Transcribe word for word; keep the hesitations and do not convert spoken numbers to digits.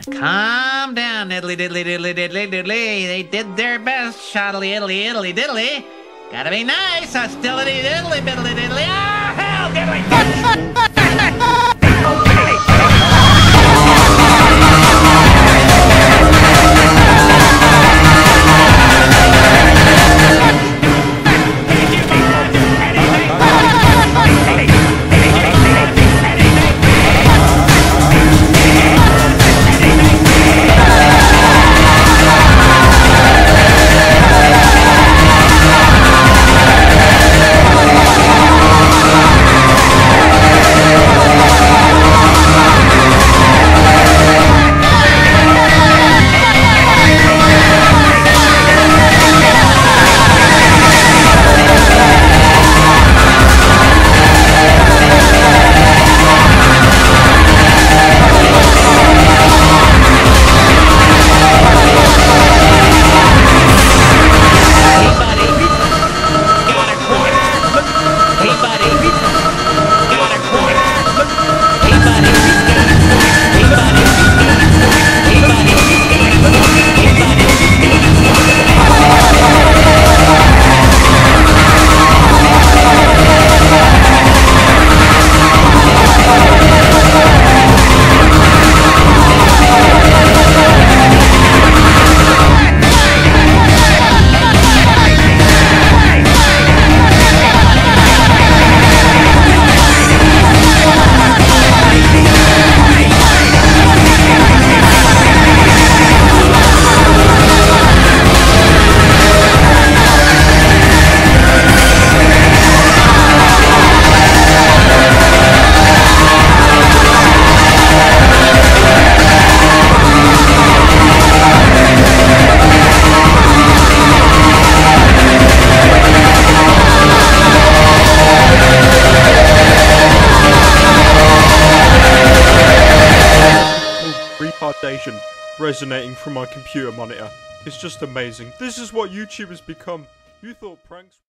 Calm down, diddly diddly diddly diddly diddly. They did their best, shoddly iddly iddly diddly. Gotta be nice, hostility diddly biddly diddly. Ah, hell, diddly. Retardation resonating from my computer monitor. It's just amazing. This is what YouTube has become. You thought pranks